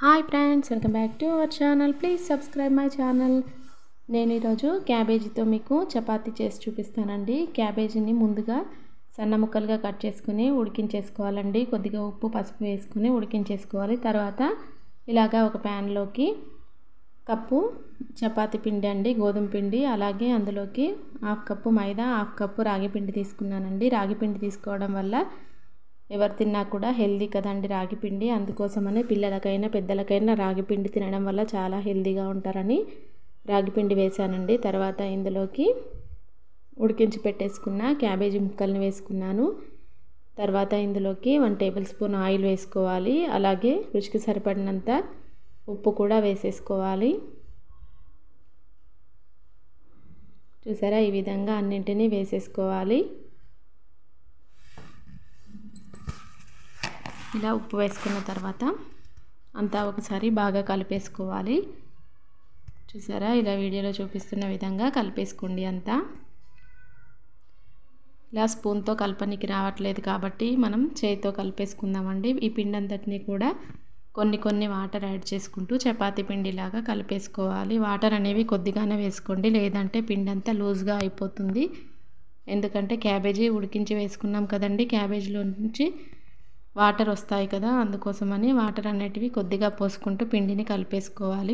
Hi friends, welcome back to our channel. Please subscribe my channel. నేను ఈరోజు క్యాబేజీతో మీకు చపాతీ చేసి చూపిస్తానండి. క్యాబేజీని ముందుగా సన్న ముక్కలుగా కట్ చేసుకుని ఉడికించేసుకోవాలండి. కొద్దిగా ఉప్పు పసుపు వేసుకుని ఉడికించేసుకోవాలి. తర్వాత ఇలాగా ఒక ప్యాన్లోకి కప్పు చపాతీ పిండి అండి, గోధుమ పిండి, అలాగే అందులోకి half cup maida, half cup ragi పిండి తీసుకున్నానండి. రాగి పిండి తీసుకోవడం వల్ల ఎవరు తిన్నా కూడా హెల్దీ కదండి రాగి పిండి. అందుకోసమనే పిల్లలకైనా పెద్దలకైనా రాగి పిండి తినడం వల్ల చాలా హెల్దీగా ఉంటారని రాగి పిండి వేసానండి. తర్వాత ఇందులోకి ఉడికించి పెట్టేసుకున్న క్యాబేజీ ముక్కల్ని వేసుకున్నాను. తర్వాత ఇందులోకి 1 టేబుల్ స్పూన్ ఆయిల్ వేసుకోవాలి. అలాగే రుచికి సరిపడినంత ఉప్పు కూడా వేసేసుకోవాలి. చూసారా, ఈ విధంగా అన్నింటినీ వేసేసుకోవాలి. ఇలా ఉప్పు వేసుకున్న తర్వాత అంతా ఒకసారి బాగా కలిపేసుకోవాలి. చూసారా, ఇలా వీడియోలో చూపిస్తున్న విధంగా కలిపేసుకోండి. అంతా ఇలా స్పూన్తో కలపనికి రావట్లేదు కాబట్టి మనం చేతితో కలిపేసుకుందామండి. ఈ పిండి అంతటిని కూడా కొన్ని వాటర్ యాడ్ చేసుకుంటూ చపాతీ పిండిలాగా కలిపేసుకోవాలి. వాటర్ అనేవి కొద్దిగానే వేసుకోండి, లేదంటే పిండి అంతా లూజ్గా అయిపోతుంది. ఎందుకంటే క్యాబేజీ ఉడికించి వేసుకున్నాం కదండి, క్యాబేజీలో నుంచి వాటర్ వస్తాయి కదా, అందుకోసమని వాటర్ అనేటివి కొద్దిగా పోసుకుంటూ పిండిని కలిపేసుకోవాలి.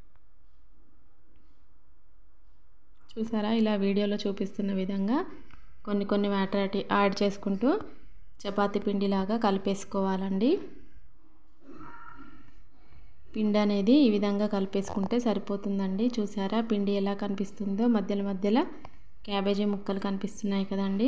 చూసారా, ఇలా వీడియోలో చూపిస్తున్న విధంగా కొన్ని వాటర్ యాడ్ చేసుకుంటూ చపాతీ పిండిలాగా కలిపేసుకోవాలండి. పిండి అనేది ఈ విధంగా కలిపేసుకుంటే సరిపోతుందండి. చూసారా, పిండి ఎలా కనిపిస్తుందో, మధ్యలో క్యాబేజీ ముక్కలు కనిపిస్తున్నాయి కదండి.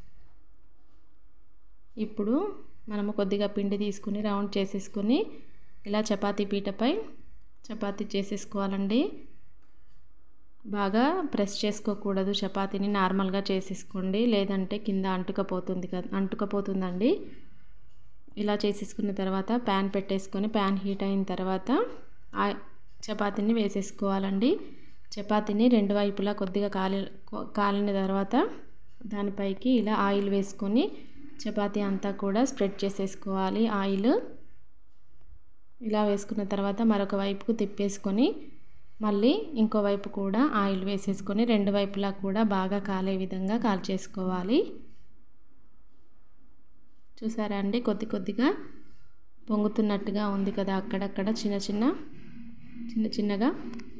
ఇప్పుడు మనము కొద్దిగా పిండి తీసుకుని రౌండ్ చేసేసుకొని ఇలా చపాతీ పీటపై చపాతీ చేసేసుకోవాలండి. బాగా ప్రెస్ చేసుకోకూడదు, చపాతీని నార్మల్గా చేసేసుకోండి, లేదంటే కింద అంటుకపోతుందండి. ఇలా చేసేసుకున్న తర్వాత ప్యాన్ పెట్టేసుకొని ప్యాన్ హీట్ అయిన తర్వాత చపాతీని వేసేసుకోవాలండి. చపాతీని రెండు వైపులా కొద్దిగా కాలిన తర్వాత దానిపైకి ఇలా ఆయిల్ వేసుకొని చపాతీ అంతా కూడా స్ప్రెడ్ చేసేసుకోవాలి. ఆయిల్ ఇలా వేసుకున్న తర్వాత మరొక వైపుకు తిప్పేసుకొని మళ్ళీ ఇంకో వైపు కూడా ఆయిల్ వేసేసుకొని రెండు వైపులా కూడా బాగా కాలే విధంగా కాల్చేసుకోవాలి. చూసారా అండి, కొద్దిగా పొంగుతున్నట్టుగా ఉంది కదా, అక్కడక్కడ చిన్నగా.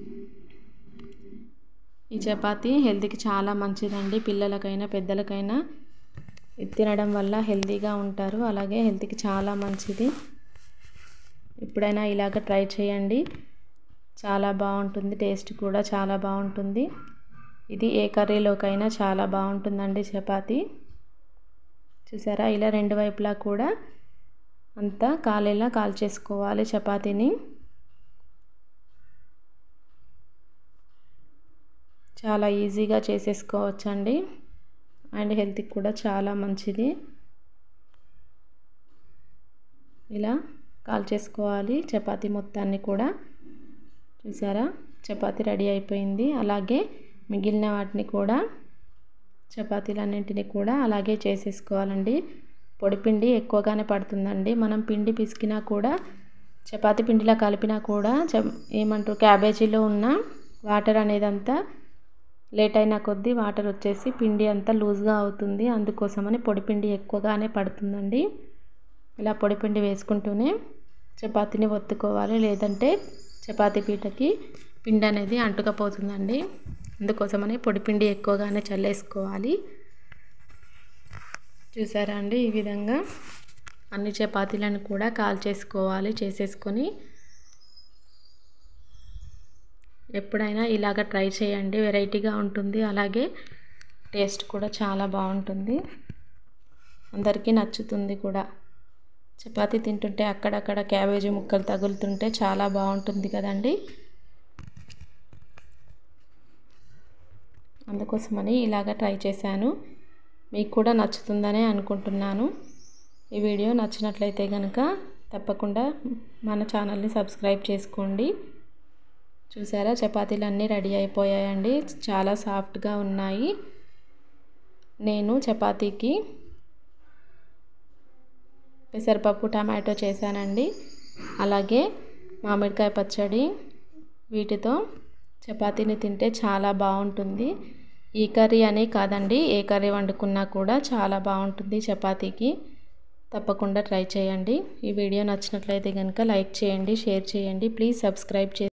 ఈ చపాతీ హెల్త్కి చాలా మంచిదండి. పిల్లలకైనా పెద్దలకైనా తినడం వల్ల హెల్తీగా ఉంటారు, అలాగే హెల్త్కి చాలా మంచిది. ఎప్పుడైనా ఇలాగ ట్రై చేయండి, చాలా బాగుంటుంది. టేస్ట్ కూడా చాలా బాగుంటుంది. ఇది ఏ కర్రీలోకైనా చాలా బాగుంటుందండి చపాతీ. చూసారా, ఇలా రెండు వైపులా కూడా అంతా కాలేలా కాల్చేసుకోవాలి చపాతీని. చాలా ఈజీగా చేసేసుకోవచ్చండి, అండ్ హెల్త్కి కూడా చాలా మంచిది. ఇలా కాల్చేసుకోవాలి చపాతీ మొత్తాన్ని కూడా. చూసారా, చపాతీ రెడీ అయిపోయింది. అలాగే మిగిలిన వాటిని కూడా చపాతీలన్నింటినీ కూడా అలాగే చేసేసుకోవాలండి. పొడిపిండి ఎక్కువగానే పడుతుందండి. మనం పిండి పిసికినా కూడా చపాతీ పిండిలా కలిపినా కూడా క్యాబేజీలో ఉన్న వాటర్ అనేదంతా లేట్ అయిన కొద్దీ వాటర్ వచ్చేసి పిండి అంతా లూజ్గా అవుతుంది. అందుకోసమని పొడిపిండి ఎక్కువగానే పడుతుందండి. ఇలా పొడిపిండి వేసుకుంటూనే చపాతీని ఒత్తుకోవాలి, లేదంటే చపాతీ పీటకి పిండి అనేది అంటుకపోతుందండి. అందుకోసమని పొడిపిండి ఎక్కువగానే చల్లేసుకోవాలి. చూసారా అండి, ఈ విధంగా అన్ని చపాతీలను కూడా చేసేసుకొని ఎప్పుడైనా ఇలాగ ట్రై చేయండి, వెరైటీగా ఉంటుంది. అలాగే టేస్ట్ కూడా చాలా బాగుంటుంది, అందరికీ నచ్చుతుంది కూడా. చపాతీ తింటుంటే అక్కడక్కడ క్యాబేజీ ముక్కలు తగులుతుంటే చాలా బాగుంటుంది కదండి. అందుకోసమని ఇలాగ ట్రై చేశాను. మీకు కూడా నచ్చుతుందనే అనుకుంటున్నాను. ఈ వీడియో నచ్చినట్లయితే కనుక తప్పకుండా మన ఛానల్ని సబ్స్క్రైబ్ చేసుకోండి. చూసారా, చపాతీలు అన్నీ రెడీ అయిపోయాయండి, చాలా సాఫ్ట్గా ఉన్నాయి. నేను చపాతీకి పెసరపప్పు టమాటో చేశానండి. అలాగే మామిడికాయ పచ్చడి వీటితో చపాతీని తింటే చాలా బాగుంటుంది. ఈ కర్రీ అనే కాదండి, ఏ కర్రీ వండుకున్నా కూడా చాలా బాగుంటుంది చపాతీకి. తప్పకుండా ట్రై చేయండి. ఈ వీడియో నచ్చినట్లయితే కనుక లైక్ చేయండి, షేర్ చేయండి. Please subscribe